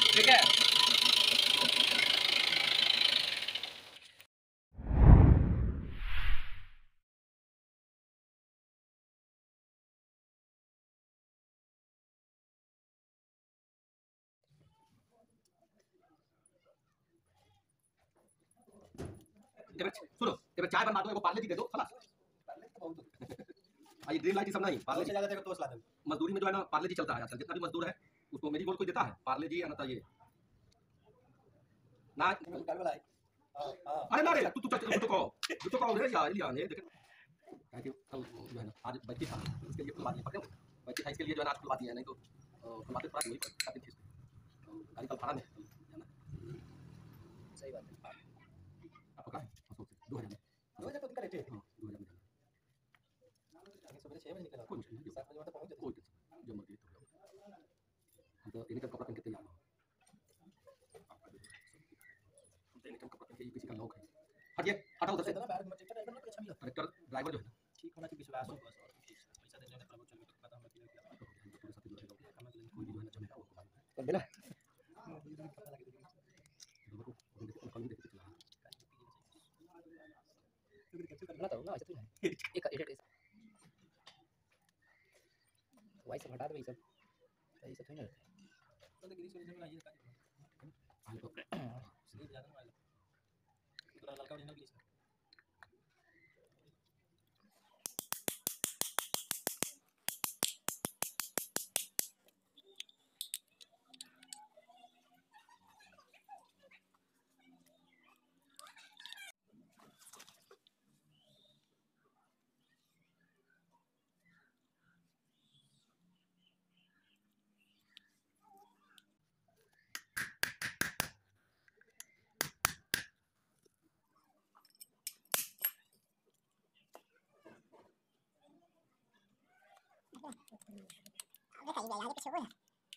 ठीक है। सुनो चाय बनवा दो, पार्ले जी दे दो खलास। ये ड्रीम लाइट सब नहीं, पार्ले जी ज्यादा तो सलाह दो। मजदूरी में जो है ना पार्ले जी चलता है आजकल, जितना भी मजदूर है उसको मेरी गोल कोई देता है पार्ले जी या ना ये ना। अरे ना रे तू तू तो कहो रे यार लिया ने देख कि कल जो है ना आज बच्ची था इसके लिए खुलवा दिए पकड़ो, बच्ची था इसके लिए जो है ना आज खुलवा दिया, नहीं तो खुलवाते पड़ा वही करती थी। गाड़ी कल भाड़ा में जाना। सही बात है। आपको कहा है 2000 में 2000 तो दिक्कत है। हां 2000 में सुबह 6 बजे निकला, कोई मुश्किल नहीं, 7 बजे वहां पहुंच जाते, कोई जो मर्जी तो हम तो इन्हीं का कपड़ा पहन के तैयार हो। हम तो इन्हीं का कपड़ा पहन के किसी का नौक है। हटिए हटाओ उधर से। करेक्टर ड्राइवर जो है ना ठीक होना चाहिए, विश्वास हो बस, और पैसा देने वाला प्रभु चल के पता हम अकेले क्या पूरे साथ जो है हम अकेले कोई भी जो है ना चलेगा वो कर देना। कल भी देखते चला बना था ना, ऐसा तो नहीं एक एडिट वॉइस हटा दे, सब सही से नहीं रहता तो गिरी से बनाइए का हां तो स्लीप ज्यादा वाला पूरा लड़का ओरिजिनल गिरी से। Nó phải về lại cái số rồi.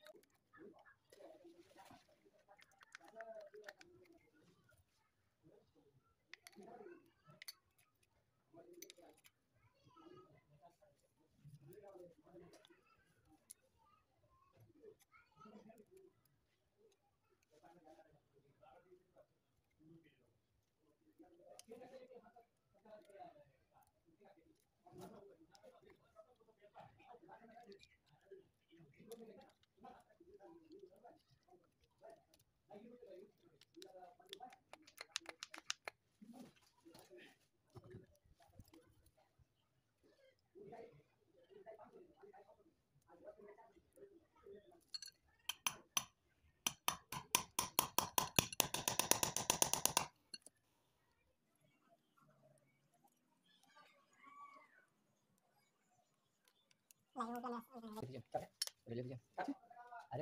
अरे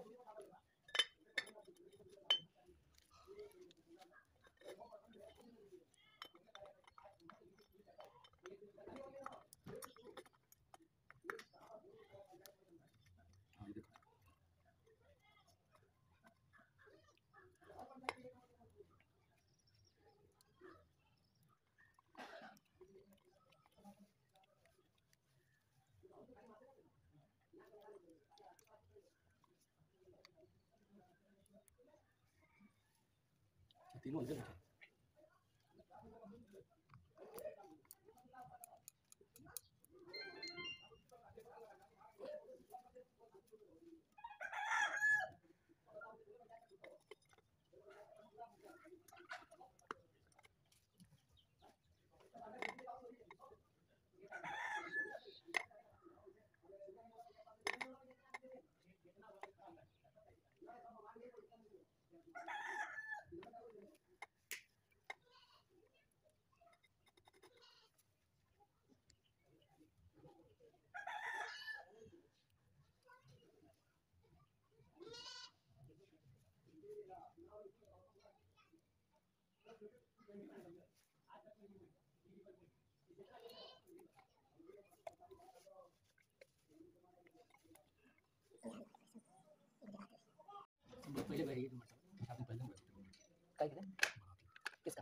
तीनों अंदर बैठे पहले बैठिए आपने पहले काय किया किसका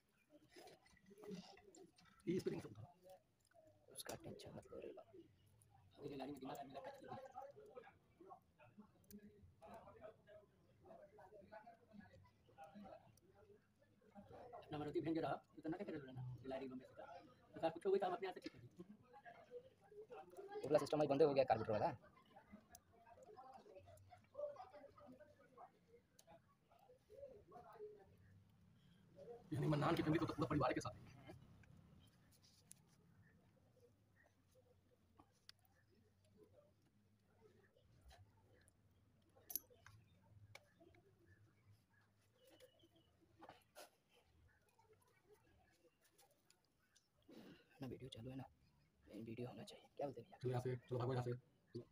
ये स्प्रिंग सब था उसका टेंशन मत लो रे बाबा। मेरे लारी में दिमाग आने लगा था। अपना मारुति भेज रहा तो ना क्या करे ना लारी में से तो कुछ हो गई तो हम अपने हाथ से ठीक कर दी। वो वाला सिस्टम आज बंद हो गया कार्बोरेटर वाला। यानी मन्नान की फैमिली तो पूरा परिवार के साथ है। ना वीडियो चालू है ना, वीडियो होना चाहिए। क्या बोलते हैं भैया? चलो यहाँ से, चलो भागो यहाँ से।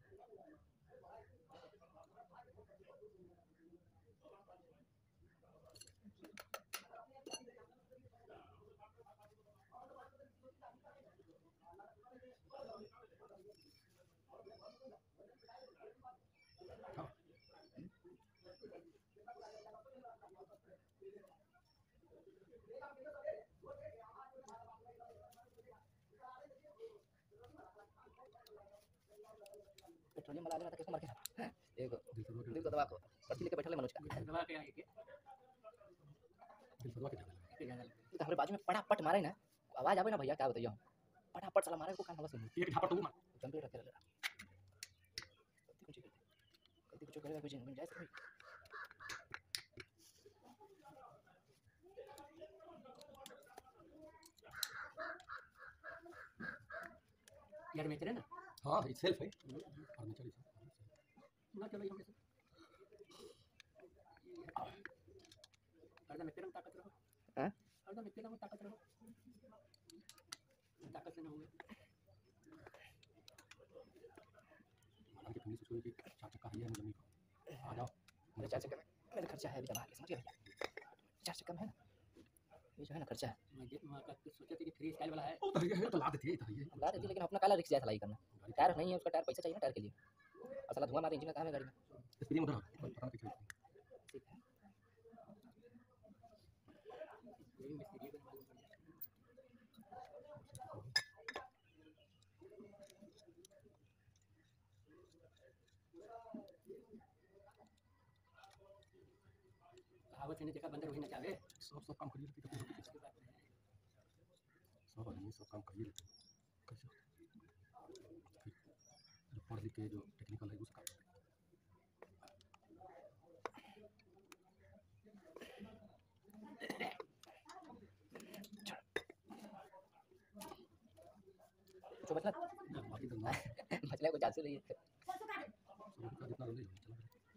पेट्रोलियम वाला आदमी था, किसको मार के था? दिल को दबा को पर्ची लेके बैठा ले मनोज का। दबा के आई के दिल सदवा के जाने लगा। तो हमारे बाजू में पटापट मारे ना, आवाज आवे ना भैया, क्या बताइए हम पटापट साला मारे को कान हवा सुन एक झापड़ तो वो मार। कंप्लीट रखे रहा। गलती कुछ करेगा कुछ नहीं जाए भाई। यार में तेरे ना हाँ इट्स सेल्फ है और नेचर इज ना चलो हम से अर्धा में तेरे ताकत रहो। हां अर्धा में तेरे में ताकत रहो। ताकत से ना हुए मन्नान की फैमिली सोच रही थी चाचा का है जमीन को आ जाओ। मेरे चाचा का मेरा खर्चा है अभी दबा के, समझ गए भैया? चाचा कम है ना, ये जो है ना खर्चा है। मुझे मां का सोचा था कि फ्री स्टाइल वाला है ओ तो ये तो ला देती है ये ला देती, लेकिन अपना काला रिक्स जाए ढलाई करना। टायर नहीं है उसका, टायर पैसा चाहिए ना टायर के लिए। और साला धुआं मारे इंजन का काम है गाड़ी में। स्प्रिंग उधर पता नहीं किसे ठीक है यही मिस्त्री का मालूम पड़ जाए। कहावत ने देखा बंदर वही नचावे। सब काम करिए लेकिन कभी होती इसके बाद में सब आदमी सब काम करिए लेकिन कैसे जो पढ़ लिख के जो टेक्निकल है उसका तो बचला बाकी तो ना बचला को चांस नहीं है। सब का जितना ले चला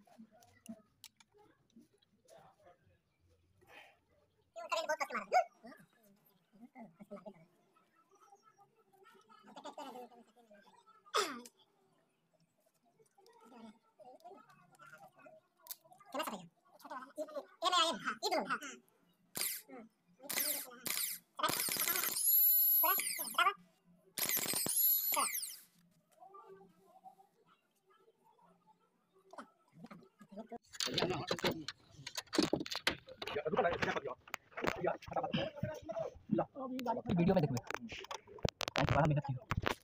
वीडियो में देखो आज बड़ा मेहनत की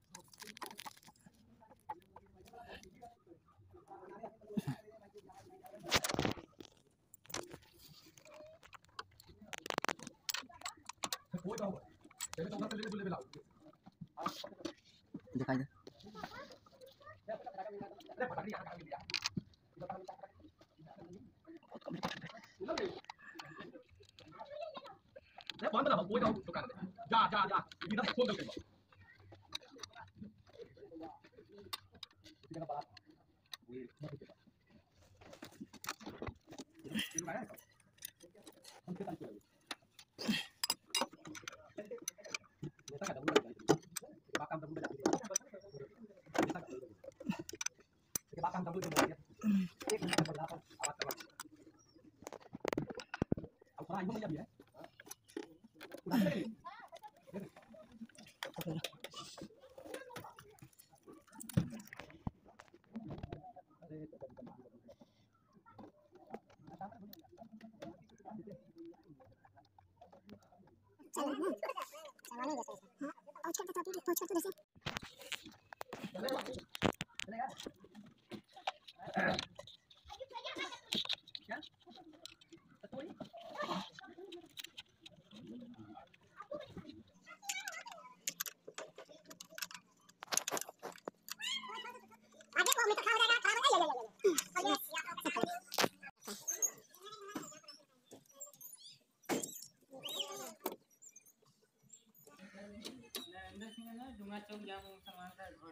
कोई तो होगा पहले तो उधर से लेके लेवल आओ दिखाई दे। अरे पता नहीं यहाँ कहाँ मिल गया मैं फोन बता कोई तो दुकान में जा जा जा इधर खोल दो इधर बात ये मैं हम के साथ लेता है डबल काम डबल के बाद काम डबल एक मिनट बोला आवाज करवा अब थोड़ा आइए मुझे भी है चलो डुंगा चौक जाम सामान का घर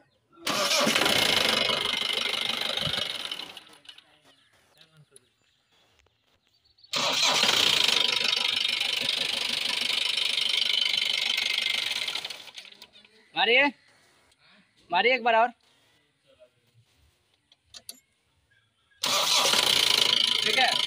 मारिए मारिए एक बार और। ठीक है।